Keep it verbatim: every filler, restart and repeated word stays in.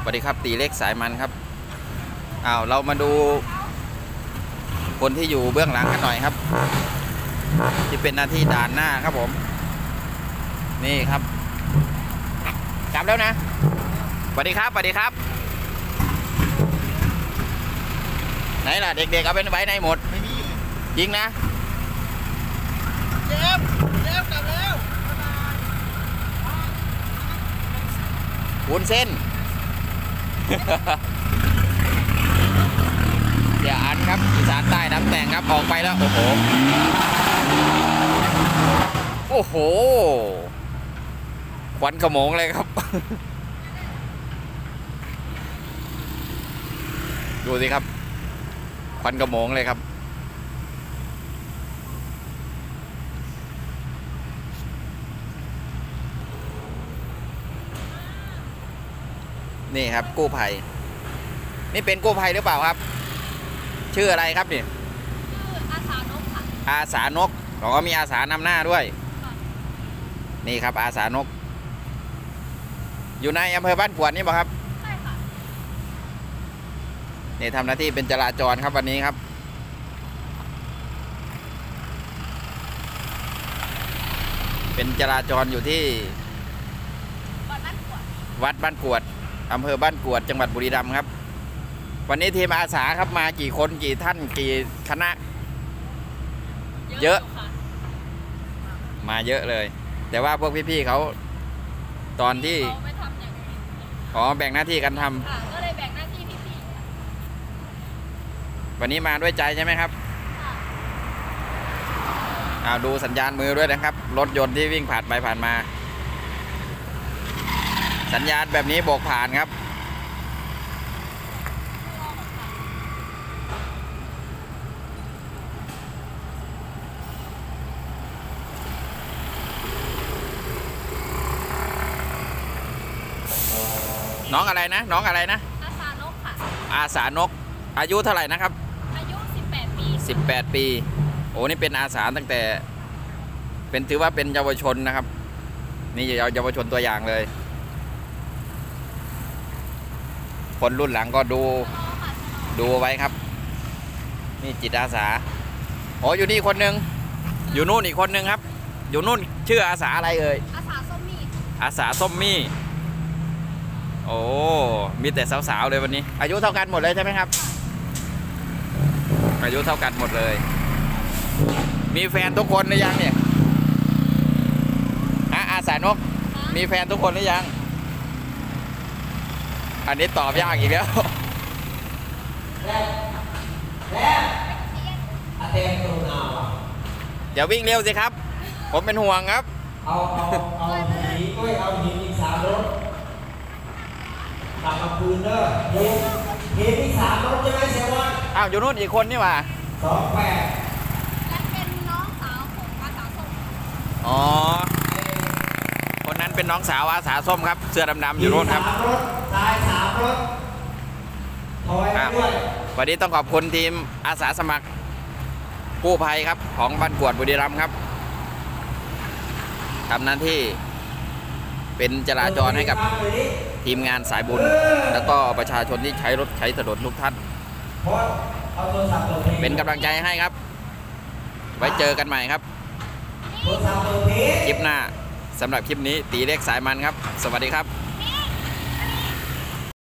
วัสดีครับตีเล็กสายมันครับอ้าวเรามาดูคนที่อยู่เบื้องหลังกันหน่อยครับที่เป็นหน้าที่ด่านหน้าครับผมนี่ครับกลับแล้วนะสวัสดีครับสวัสดีครับไหนล่ะเด็กๆเอาเป็นไว้ในหมดไม่มีจริงนะเจ็บเจ็บกลับแล้ววุ้นเส้นเดี๋ยวอันครับอีสานใต้น้ำแต่งครับออกไปแล้วโอ้โหโอ้โหควันขโมงเลยครับดูสิครับควันขโมงเลยครับนี่ครับกู้ภัยนี่เป็นกู้ภัยหรือเปล่าครับชื่ออะไรครับนี่ชื่ออาสานกค่ะอาสานกเราก็มีอาสานำหน้าด้วยนี่ครับอาสานกอยู่ในอำเภอบ้านกวดนี่ป่ะครับใช่ค่ะนี่ทำหน้าที่เป็นจราจรครับวันนี้ครับเป็นจราจรอยู่ที่วัดบ้านกวดวัดบ้านกวดอำเภอบ้านกวดจังหวัดบุรีรัมย์ครับวันนี้ทีมอาสาครับมากี่คนกี่ท่านกี่คณะเยอะมาเยอะเลยแต่ว่าพวกพี่ๆเขาตอนที่อ๋อแบ่งหน้าที่กันทำก็เลยแบ่งหน้าที่พี่ๆวันนี้มาด้วยใจใช่ไหมครับเอาดูสัญญาณมือด้วยนะครับรถยนต์ที่วิ่งผ่านไปผ่านมาสัญญาณแบบนี้โบกผ่านครับน้องอะไรนะน้องอะไรนะอาสานกค่ะอาสานกอายุเท่าไหร่นะครับอายุสิบแปดปีสิบแปดปีโอ้นี่เป็นอาสาตั้งแต่เป็นถือว่าเป็นเยาวชนนะครับนี่เยาวชนตัวอย่างเลยคนรุ่นหลังก็ดูดูไว้ครับนี่จิตอาสาอ๋ออยู่นี่คนหนึ่งอยู่นู่นอีกคนหนึ่งครับอยู่นู่นชื่ออาสาอะไรเอ่ยอาสาส้มมี่อาสาส้มมี่โอ้มีแต่สาวๆเลยวันนี้อายุเท่ากันหมดเลยใช่ไหมครับอายุเท่ากันหมดเลยมีแฟนทุกคนหรือยังเนี่ยอาอาสานกมีแฟนทุกคนหรือยังอันนี้ตอบยากอีกแล้วอย่าวิ่งเร็วสิครับผมเป็นห่วงครับเอาเอาเอาหินด้วยเอาหินอีกสามรถกลับมาคืนเด้อหินหินอีกสามรถใช่ไหมเซวอนอ้าวอยู่นู่นอีกคนนี่หว่าสองแปดและเป็นน้องสาวของอาสาส้มอ๋อคนนั้นเป็นน้องสาวอาสาส้มครับเสื้อดำๆอยู่นู่นครับสามรถตายสามรถถอยด้วยวันนี้ต้องขอบคุณทีมอาสาสมัครกู้ภัยครับของบ้านกวดบุรีรัมย์ครับทำหน้าที่เป็นจราจรให้กับทีมงานสายบุญแล้วก็ประชาชนที่ใช้รถใช้ถนนทุกท่านเป็นกำลังใจให้ครับไว้เจอกันใหม่ครับคลิปหน้าสำหรับคลิปนี้ตีเล็กสายมันครับสวัสดีครับ